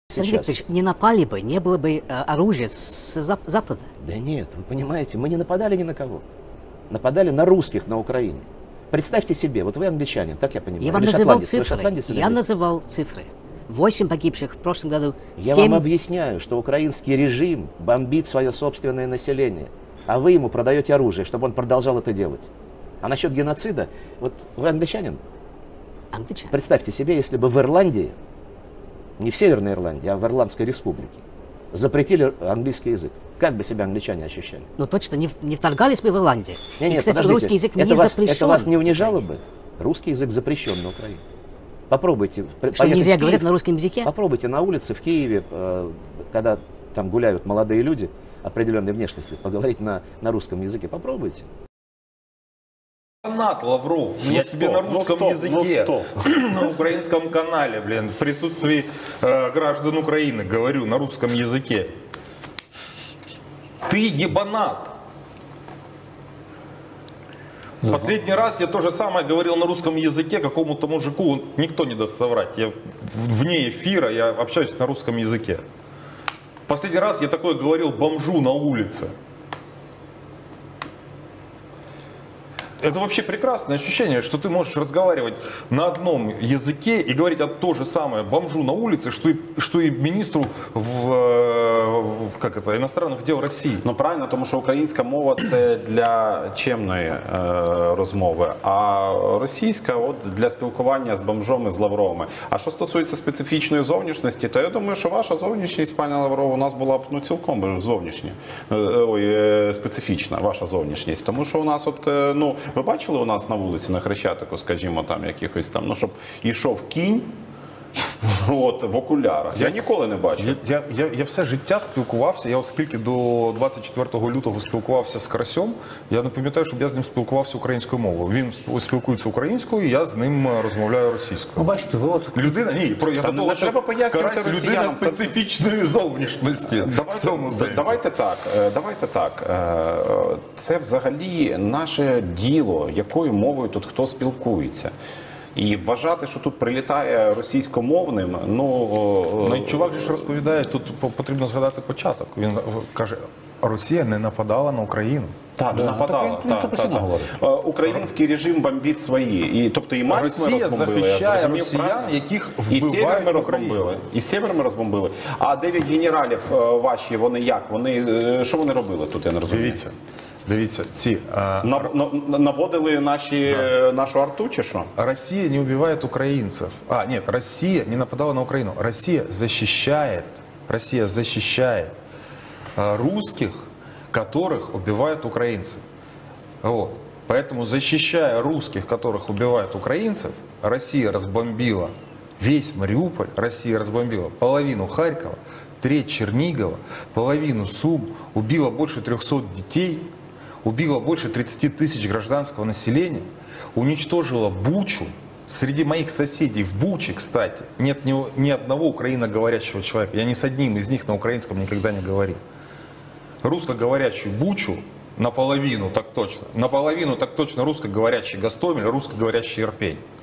Сергей Викторович, не напали бы, не было бы оружия с Запада. Да нет, вы понимаете, мы не нападали ни на кого. Нападали на русских на Украине. Представьте себе, вот вы англичанин, так я понимаю. Я вам называл цифры. Я называл цифры. 8 погибших в прошлом году. Я вам объясняю, что украинский режим бомбит свое собственное население, а вы ему продаете оружие, чтобы он продолжал это делать. А насчет геноцида, вот вы англичанин? Англичанин. Представьте себе, если бы в Ирландии, не в Северной Ирландии, а в Ирландской республике, запретили английский язык. Как бы себя англичане ощущали? Ну точно, не вторгались бы в Ирландию. Нет, кстати, подождите, русский язык не запрещен. Это вас не унижало бы? бы? Русский язык запрещен на Украине. Попробуйте. Что нельзя говорить на русском языке? Попробуйте на улице в Киеве, когда там гуляют молодые люди определенной внешности, поговорить на русском языке. Попробуйте. Фанат Лавров, я тебе на русском языке, на украинском канале, блин, в присутствии граждан Украины говорю на русском языке. Ты ебанат. Последний раз я то же самое говорил на русском языке какому-то мужику, никто не даст соврать, я вне эфира, я общаюсь на русском языке. Последний раз я такое говорил бомжу на улице. Это вообще прекрасное ощущение, что ты можешь разговаривать на одном языке и говорить то же самое бомжу на улице, что и міністру іностранних дел Росії. Ну правильно, тому що українська мова це для чемної розмови, а російська от для спілкування з бомжом і з Лавровими. А що стосується специфічної зовнішності, то я думаю, що ваша зовнішність, пане Лавров, у нас була б цілком зовнішня, специфічна ваша зовнішність. Тому що у нас ви бачили у нас на вулиці, на Хрещатику, скажімо, там якихось там, ну, щоб йшов кінь, в окулярах. Я ніколи не бачив. Я все життя спілкувався, я оскільки до 24 лютого спілкувався з Карасьом, я не пам'ятаю, щоб я з ним спілкувався українською мовою. Він спілкується українською, я з ним розмовляю російською. Ну, бачите, ви от... Людина, ні, я до того, що Карась людина специфічної зовнішності. Давайте так. Це взагалі наше діло, якою мовою тут хто спілкується. І вважати, що тут прилітає російськомовним, чувак же ж розповідає, тут потрібно згадати початок. Він каже, Росія не нападала на Україну. Так, не нападала. Український режим бомбить свої. Тобто і Марс ми розбомбили. Росія захищає росіян, яких вбивають в Україні. І Сєвєр ми розбомбили. А 9 генералів ваші, вони як? Що вони робили тут, я не розумію? Дивіться, наводили нашу арту, чи що? Россия не убивает украинцев. Нет, Россия не нападала на Украину. Россия защищает русских, которых убивают украинцы. Вот. Поэтому, защищая русских, которых убивают украинцев, Россия разбомбила весь Мариуполь, Россия разбомбила половину Харькова, треть Чернигова, половину Сум, убила больше 300 детей, убила больше 30 тысяч гражданского населения, уничтожила Бучу. Среди моих соседей в Буче, кстати, нет ни одного украиноговорящего человека. Я ни с одним из них на украинском никогда не говорил. Русскоговорящую Бучу наполовину так точно русскоговорящий Гостомель, русскоговорящий Ирпень.